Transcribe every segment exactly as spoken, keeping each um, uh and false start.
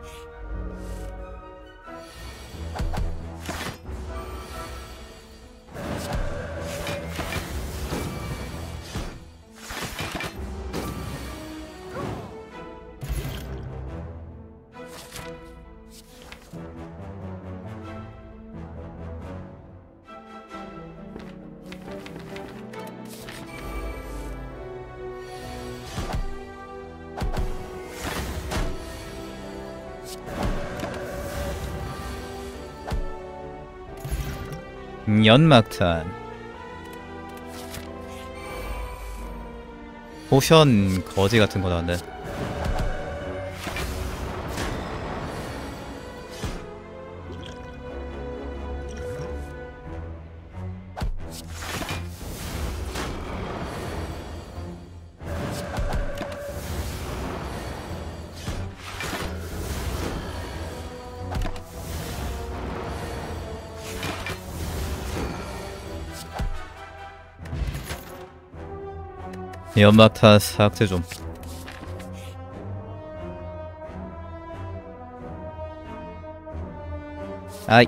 연막탄 포션 거지 같은 거 나왔네. 연막탄 삭제 좀. 아이.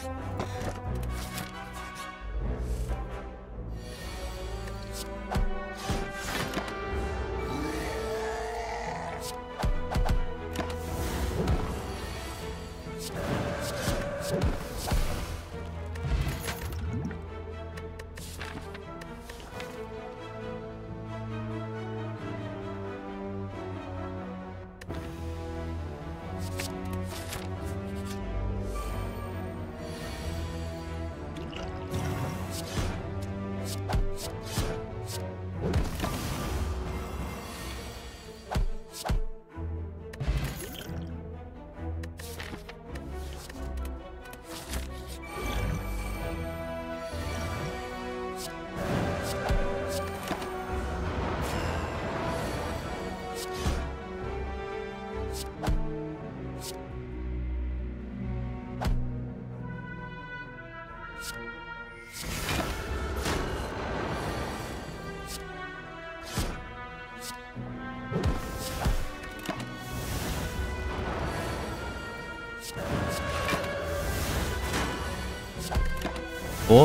뭐?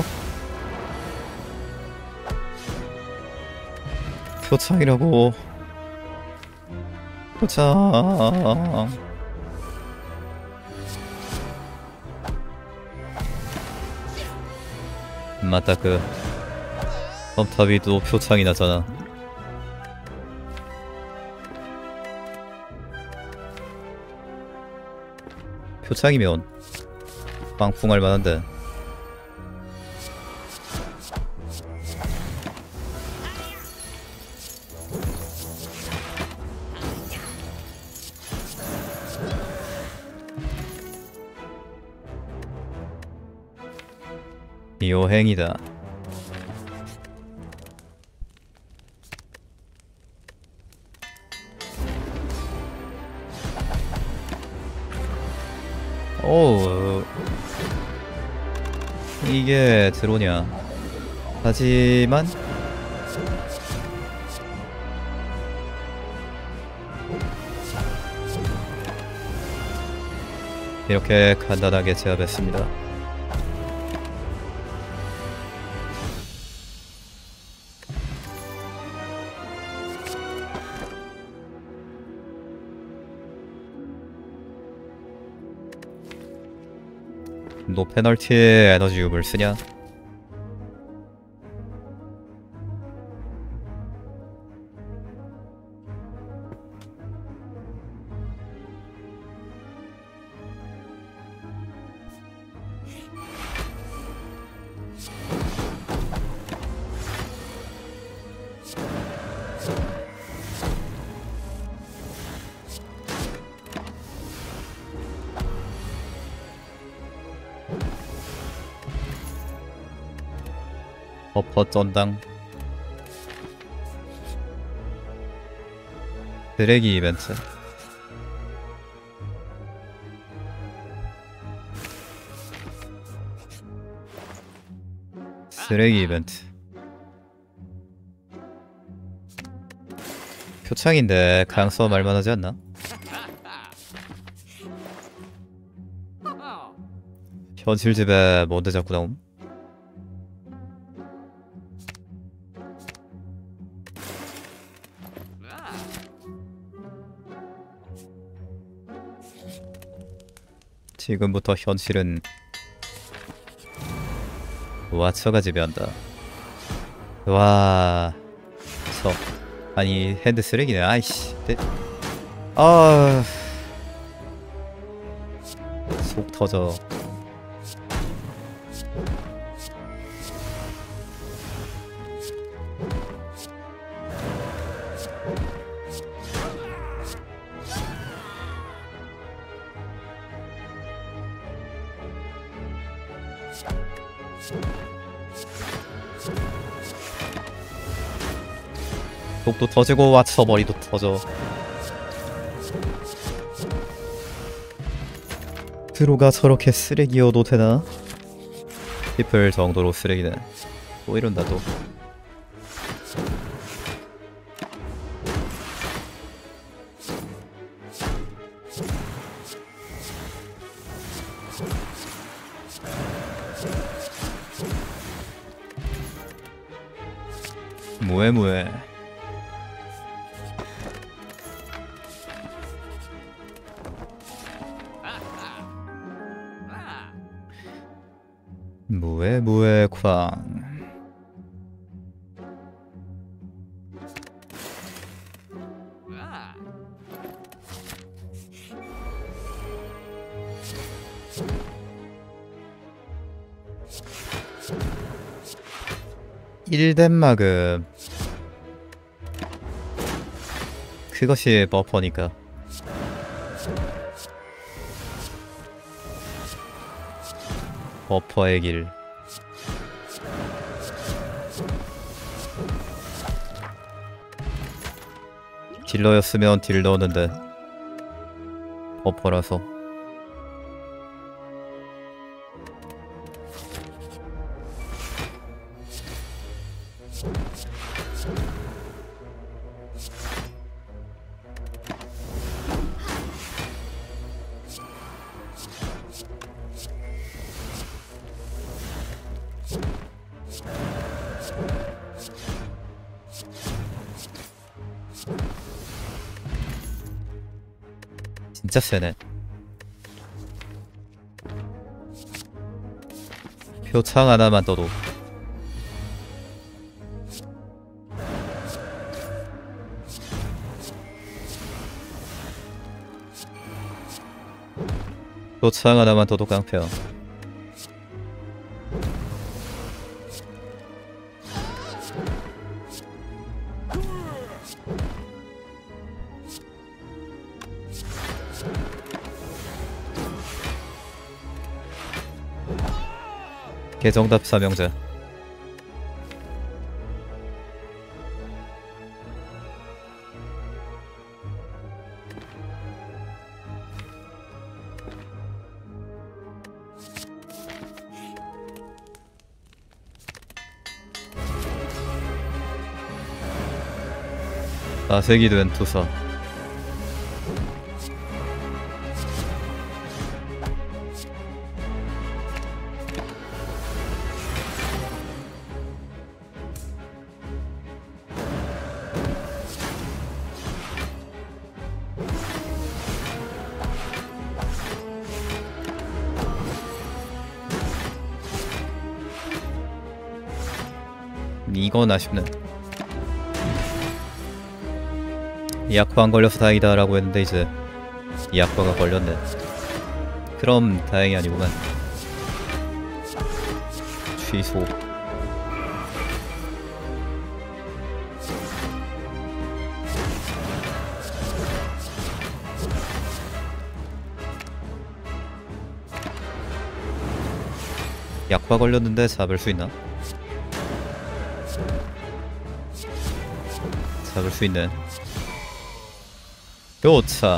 표창이라고. 표창. 맞다, 그 펌탑이도 표창이 나잖아. 표창이면 빵풍할 만한데. 요행이다. 오, 이게 드론이야. 하지만 이렇게 간단하게 제압했습니다. 노 페널티에 에너지 윕을 쓰냐? 버퍼 쩐당. 쓰레기 이벤트. 쓰레기 이벤트. 표창인데 가양싸움 알만하지 않나? 현실집에 뭔데 자꾸 나옴? 지금부터 현실은 와처가 지배한다. 와... 저... 아니 핸드 쓰레기네. 아이씨... 네. 아... 속 터져. 속도 터지고 와쳐 머리도 터져. 드로가 저렇게 쓰레기여도 되나? 싶을 정도로 쓰레기네. 또 이런다 또. 뭐해 뭐해. 무에 무에 쾅. 일덴마금. 그것이 버퍼니까. 버퍼의 길. 딜러였으면 딜 넣었는데 버퍼라서. 진짜 세네. 표창 하나만 떠도 표창 하나만 떠도 깡패야. 개정답 사명자. 나색이 된 투사. 이건 아쉽네. 약화 안 걸려서 다행이다 라고 했는데 이제 약화가 걸렸네. 그럼 다행이 아니구만. 취소. 약화 걸렸는데 잡을 수 있나? 잡을 수 있네. 요차.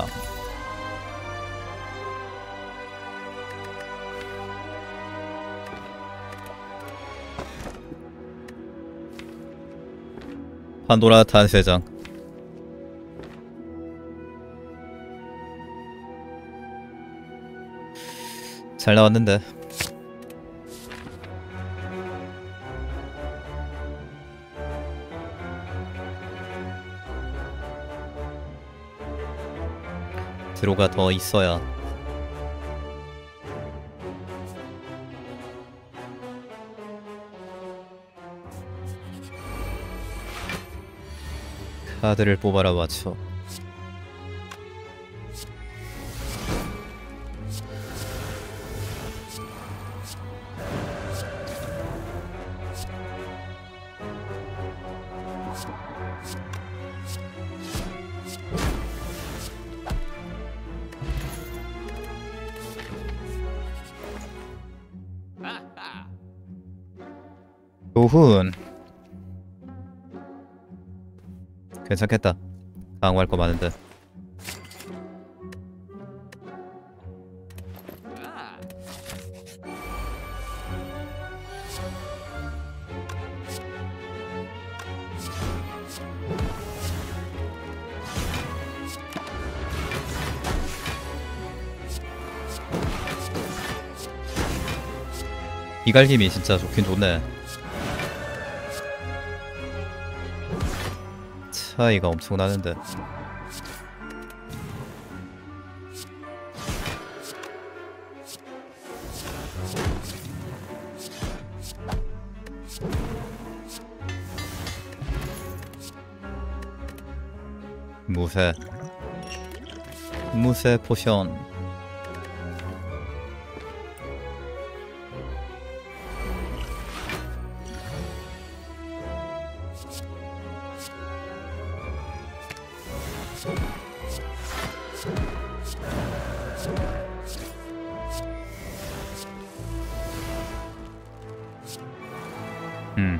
판도라 탄세장. 잘 나왔는데. 드로가 더 있어야. 카드를 뽑아라 맞춰. 오훈 괜찮겠다. 강화할 거 많은데. 이갈김이 진짜 좋긴 좋네. 차이가 엄청 나는데. 무쇠 무쇠 포션. 음.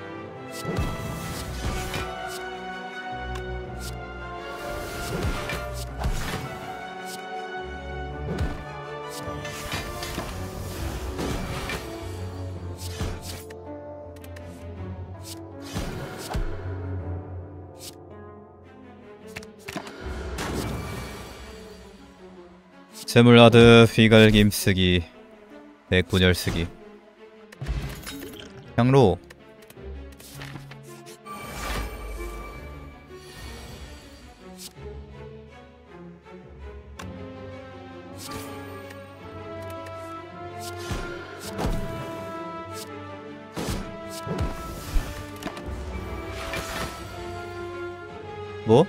재물하드 휘갈김 쓰기. 백분열 쓰기. 향로. 뭐?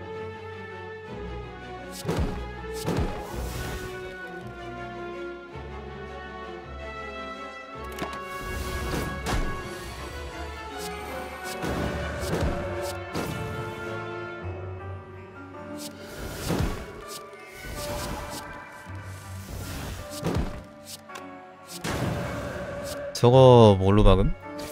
저거 뭘로 박음?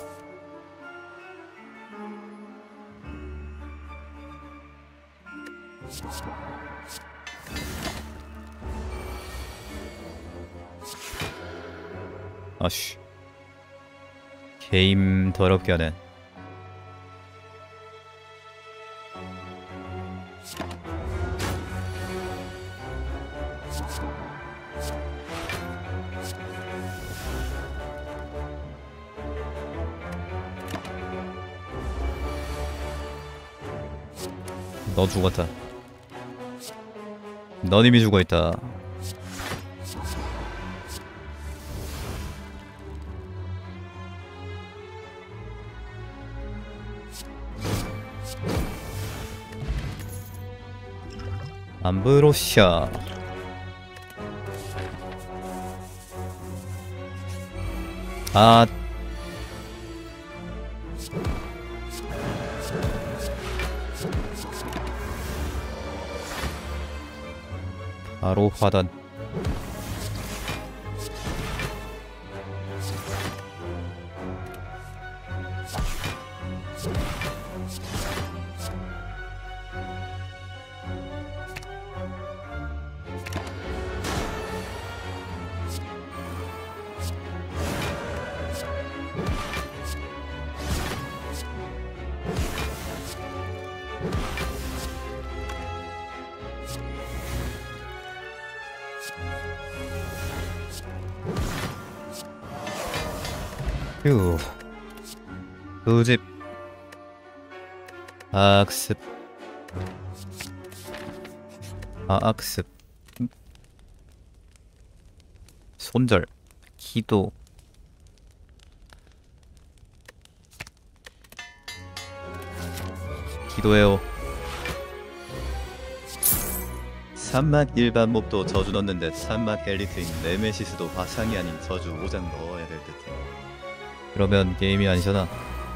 아쉬. 게임 더럽게 하네. 너 죽었다. 넌 이미 죽어있다. 암브로시아. 아 바로 화단. 휴. 우집. 악습. 아, 악습. 손절, 기도. 기도해요. 산막 일반 몹도 저주 넣는데 산막 엘리트인 네메시스도 화상이 아닌 저주 오 장 넣어야 될 듯해. 그러면 게임이 아니잖아.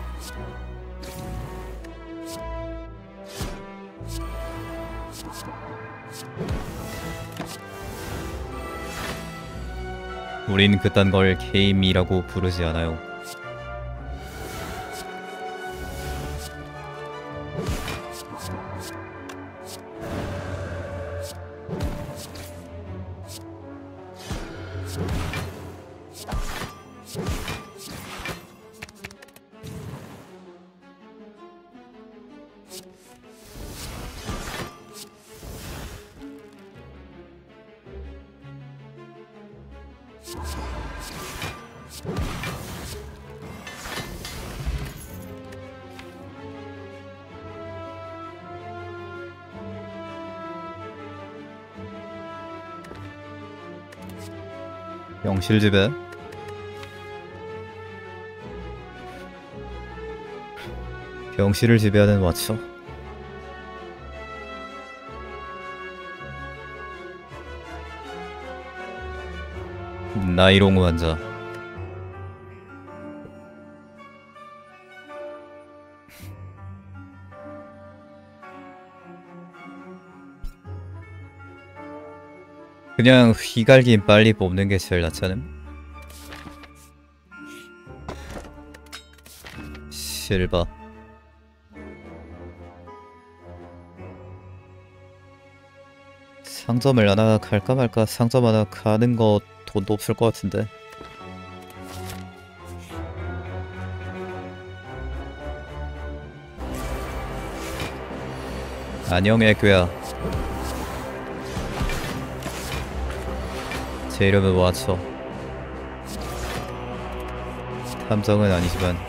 우린 그딴 걸 게임이라고 부르지 않아요. 영실집에 병실을 지배하는 왓처. 나이롱 환자. 그냥 휘갈긴 빨리 뽑는 게 제일 낫지 않음? 실바. 상점을 하나 갈까 말까. 상점 하나 가는 거 돈도 없을 것 같은데. 안녕 애교야. 제 이름은 왓처. 탐정은 아니지만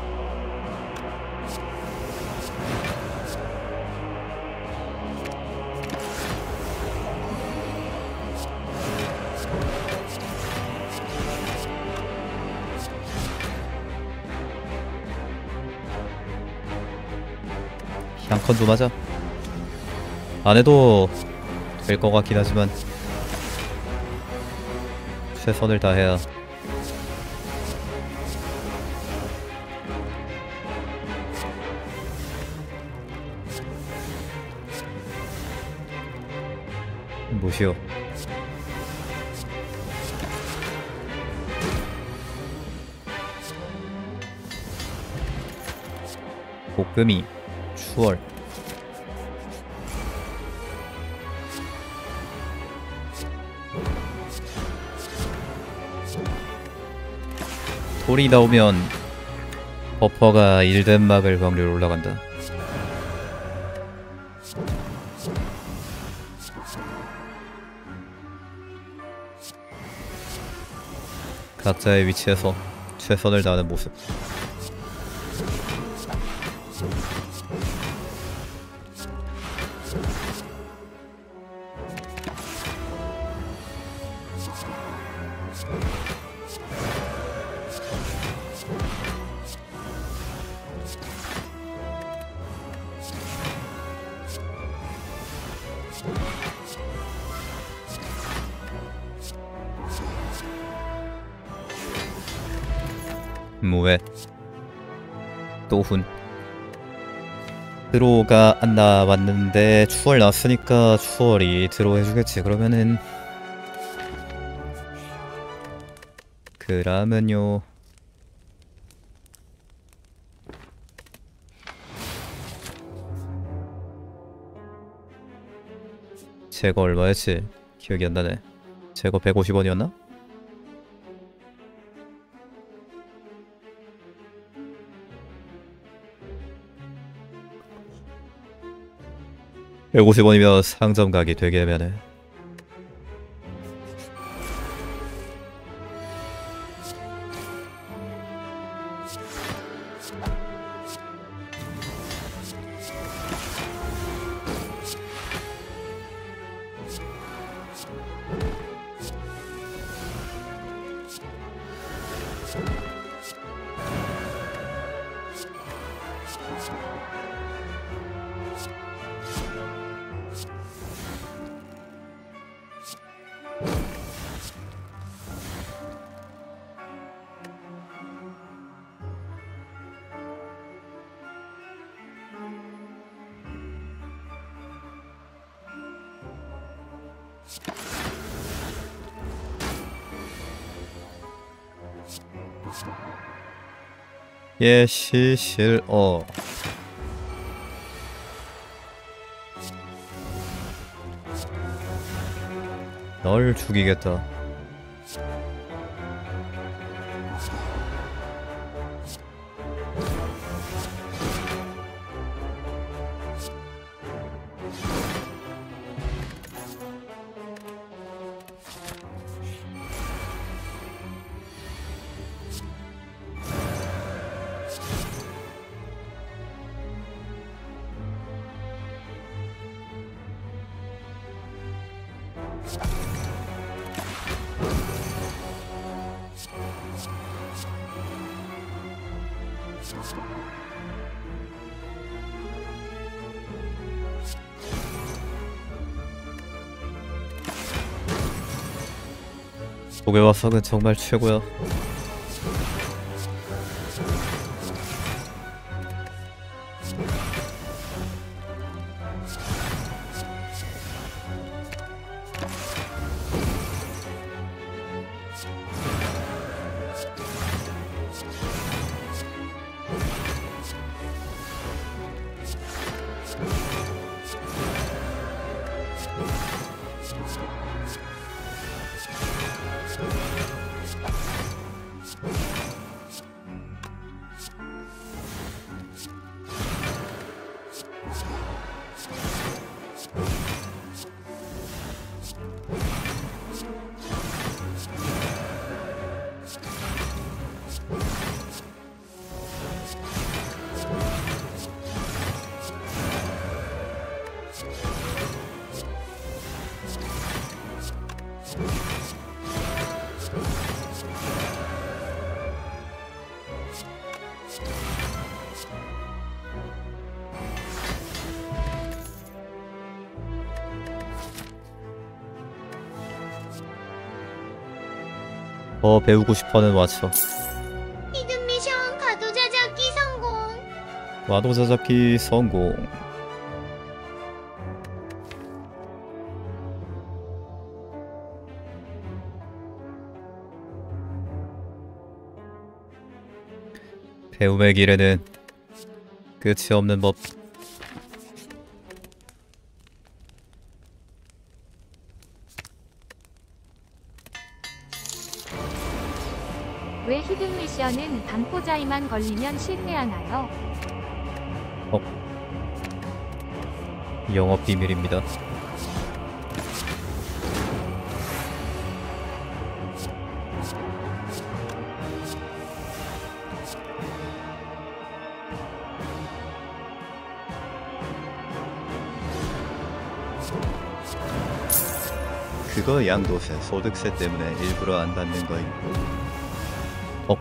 향컨도 맞아. 안 해도 될 것 같긴 하지만 최선을 다해야. 무시오. 볶음이 추월. 돌이 나오면 버퍼가 일덴 막을 확률 올라간다. 각자의 위치에서 최선을 다하는 모습. 뭐해? 또훈. 드로우가 안 나왔는데 추월 나왔으니까 추월이 드로우 해주겠지. 그러면은 그러면요 제거 얼마였지? 기억이 안 나네. 제거 백오십 원이었나? 백오십 원이면 상점 가기 되게 애매하네. 예, 시실어. 널 죽이겠다. 도개화석은 정말 최고야. 더 배우고 싶어하는 왓츠. 히든 미션 가도자 잡기 성공. 와도자 잡기 성공. 배움의 길에는 끝이 없는 법. 왜 히든 미션은 반포자이만 걸리면 실패하나요? 어. 영업 비밀입니다. 그거 양도세, 소득세 때문에 일부러 안 받는 거임. 어.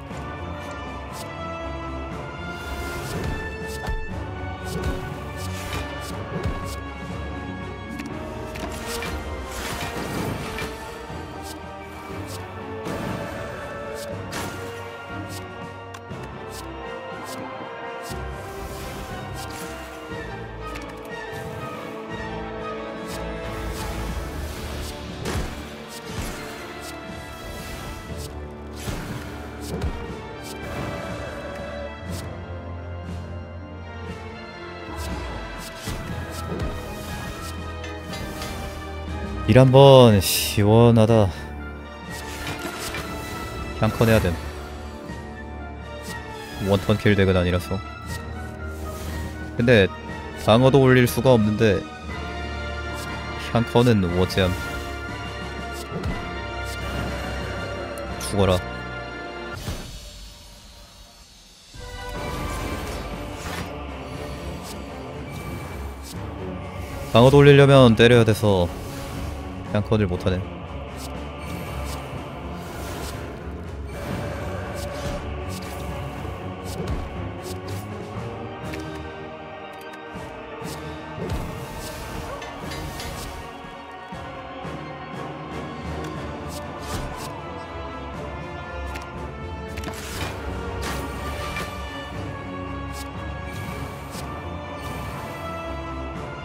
일 한번 시원하다. 향컨 해야 됨. 원턴 킬 덱은 아니라서. 근데 방어도 올릴 수가 없는데 향컨은 워지암. 죽어라. 방어도 올리려면 때려야 돼서 향컨을 못하네.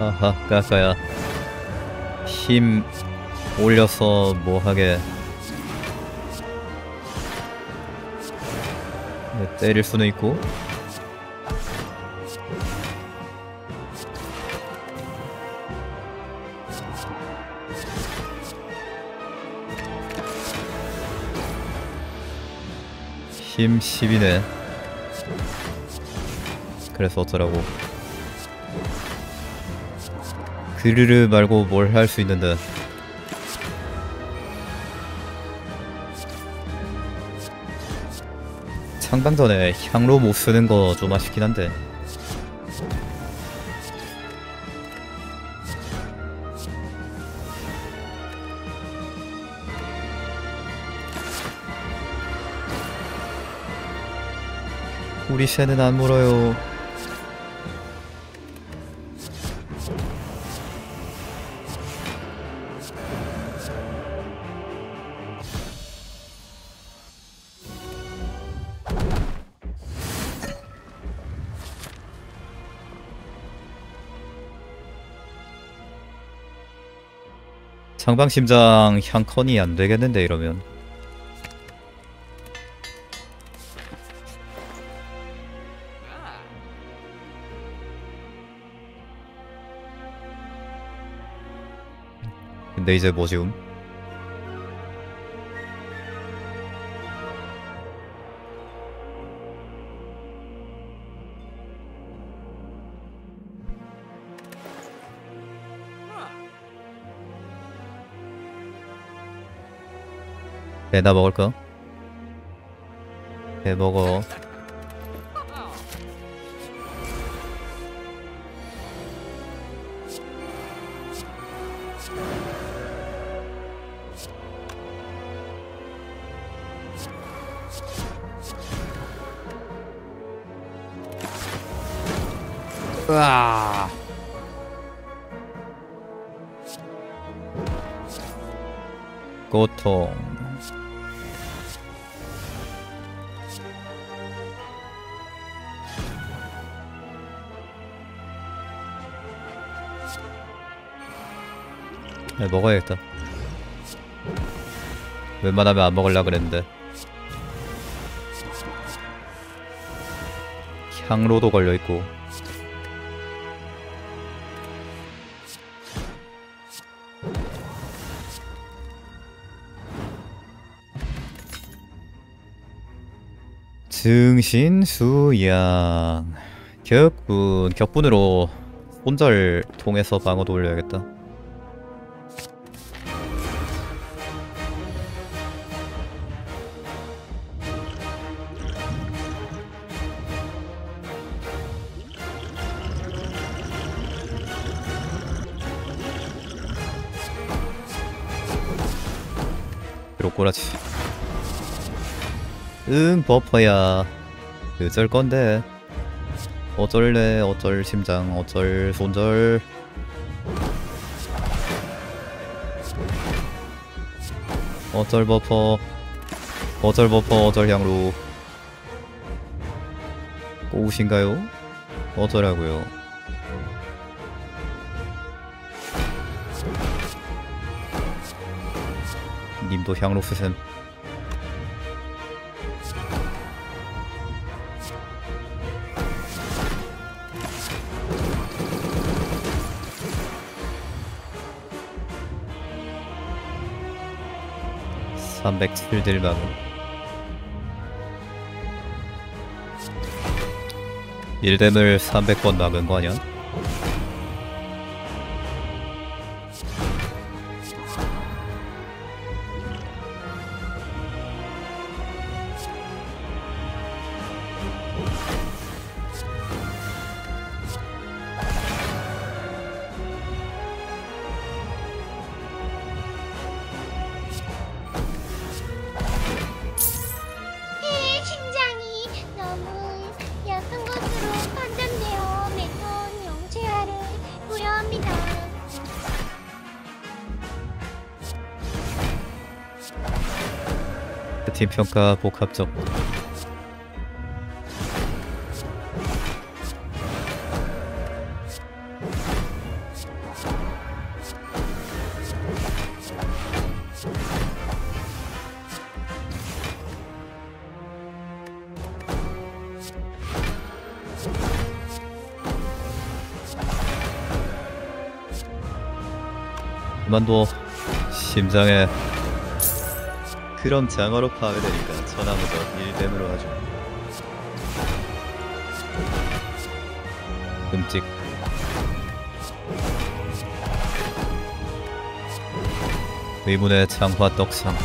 하하 까까야 힘 올려서 뭐하게 네, 때릴 수는 있고 힘 십이네 그래서 어쩌라고 그르르 말고 뭘 할 수 있는데 창방 전에 향로 못 쓰는 거 좀 아쉽긴 한데 우리 쟤는 안 물어요. 상방심장 향컨이 안 되겠는데 이러면. 근데 이제 뭐 지금? 배나 먹을까? 배 먹어. 으아. 고통. 네, 먹어야겠다. 웬만하면 안 먹으려고 그랬는데 향로도 걸려있고. 증신수양 격분 격분으로 손절 통해서 방어도 올려야겠다. 꼬라지. 응 버퍼야. 어쩔 건데. 어쩔래 어쩔 심장 어쩔 손절. 어쩔 버퍼 어쩔 버퍼 어쩔 향로. 꼬우신가요? 어쩌라고요. 님도 향로 쓰셈. 삼백칠 딜망. 일뎀을 삼백 번 막은 거 아니야? 팀평가 복합적. 그만둬. 심장에. 그럼 장어로 파괴되니까 천하무적 일뎀으로 하죠. 끔찍. 의문의 장화 떡상.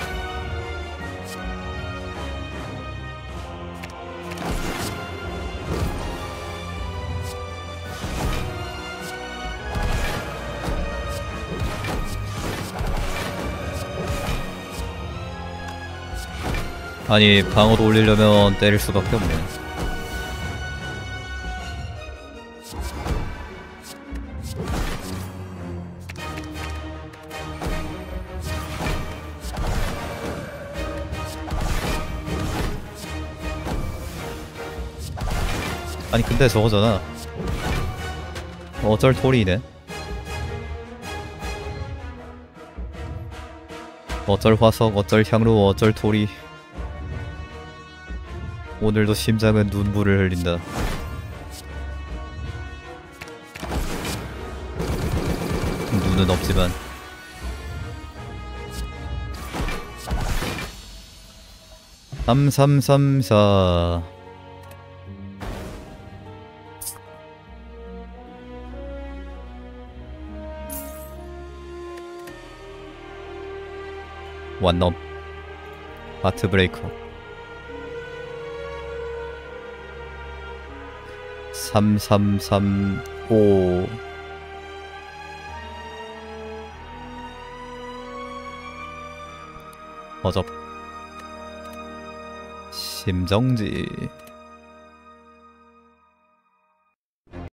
아니 방어도 올리려면 때릴 수밖에 없네. 아니 근데 저거잖아. 어쩔 토리네. 어쩔 화석, 어쩔 향로, 어쩔 토리. 오늘도 심장은 눈물을 흘린다. 눈은 없지만. 삼삼삼사. 완넘. 하트브레이커. 삼삼삼오. 어접. 심정지.